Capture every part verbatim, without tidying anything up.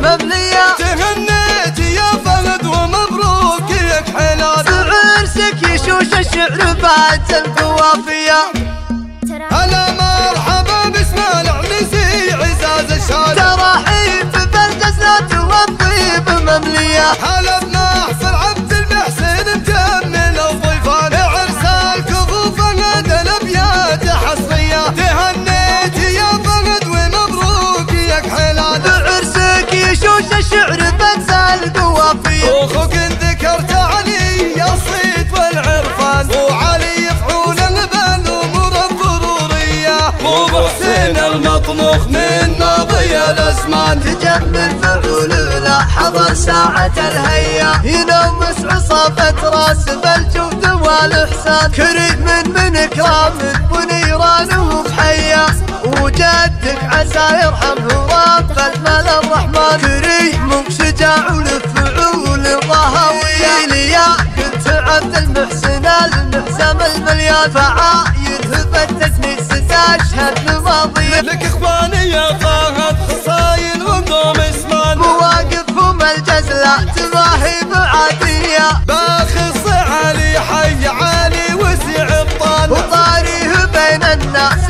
بمملية. تهنيت يا فهد ومبروك يا كحيلان، بعرسك يشوش الشعر بعد القوافية. هلا مرحبا باسم العنسي عزاز الشارع، تراحيب بالجزلات والطيب مملية. هلا بنحفل عبد المحسن مجمل الضيفان، عرس الكفوف هذا الابيات حصرية. تهنيت يا فهد ومبروك يا كحيلان، بعرسك يشوش الشعر بعد القوافية. اخوك ذكرت علي يا الصيت والعرفان، وعلي يفعول بالامور الضرورية، وبحسين المطموخ من ماضي الازمان. تجمل فعول لا حضر ساعة الهيا، ينومس عصابة راس بالجود والاحسان. كريم من اكرام ونيرانه بحيا، وجدك عسى يرحمه رب المال الرحمن. كريم شجاع ولفعول ضهوية، ليا كنت عبد المحسن المحسم المليان. فعايد هبتتني ستشهد الماضية، لك اخواني يا فهد خصاين وقوم اسمان، مواقفهم الجزلة تباهي بعادية. باخص علي حي علي وسع الطان، وطاريه بين الناس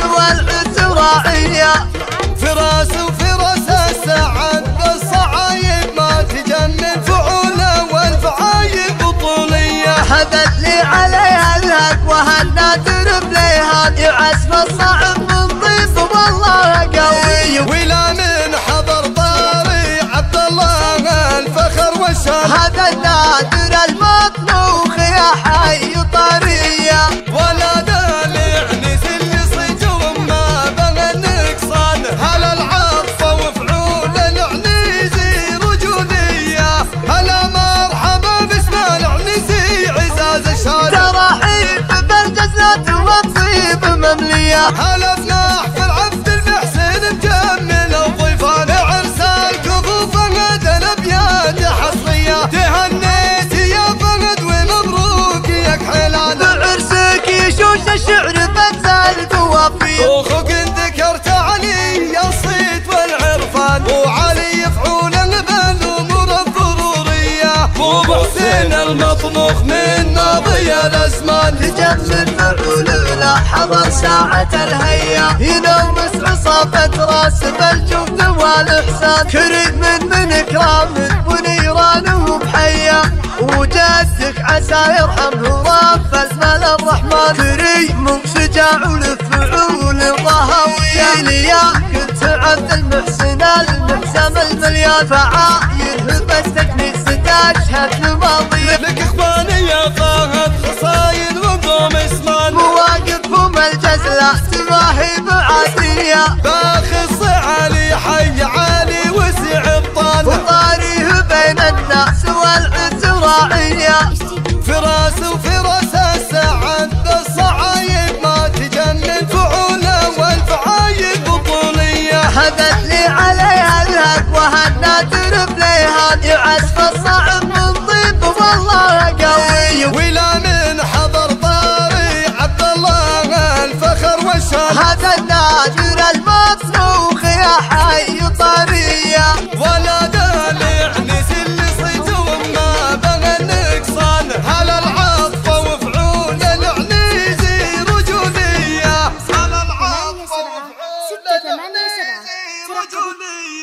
والعسراعية. فراس وفراس السعد بالصعايب ما تجنن فعوله والفعايب بطولية. هبت لي عليها الهك وهالنادر بليهان، يعزف الصعب من ضيف والله قوي. ولا من حضر طاري عبد الله الفخر والشان، هذا النادر المطبوخ يا حي طرية. ولا دالعنس اللي صيتهم ما بغى النقصان. هلا العطف وفعول العنيزي رجولية، هلا مرحبا باسم العنيزي عزاز الشارع. تراحيب بالجزلات والطيب مملية، هلا بنحفل عبد المحسن مجمل الضيفان، عرس الكفوف هذا الابيات حصرية. تهنيت يا فهد ومبروك يا كحيلان، بعرسك يشوش الشعر بعد القوافية. اخوك ذكرت علي يا الصيت والعرفان، وعلي يفعول بالامور الضرورية، وبحسين المطموخ من ماضي الازمان. تجمل فعول لا حضر ساعة الهيا، ينومس عصابة راس بالجود والاحسان. كريم من اكرام ونيرانه بحيا، وجدك عسى يرحمه رب المال الرحمن. كريم شجاع ولفعول ضهوية، ليا كنت عبد المحسن المحسم المليان. فعاير هبتك ستشهد الماضية، لك اخواني يا فهد خصاين وقوم اسمان، مواقفهم الجزلة تباهي بعادية. باخص علي حي علي وسع الطان، وطاريه بين الناس والعسراعية. فراس وفراس السعد بالصعايب ما تجنن فعوله والفعايب بطولية. هبت لي عليها الهك وهالنادر بليهان، يعزف الصعب من ضيف والله قوي. ولا من حضر طاري عبد الله الفخر والشان، هذا النادر المطبوخ يا حي طرية. ولا دالعنس اللي صيتهم ما بغى النقصان. هلا العطف وفعول العنيزي رجولية، هلا العطف وفعول العنيزي رجولية.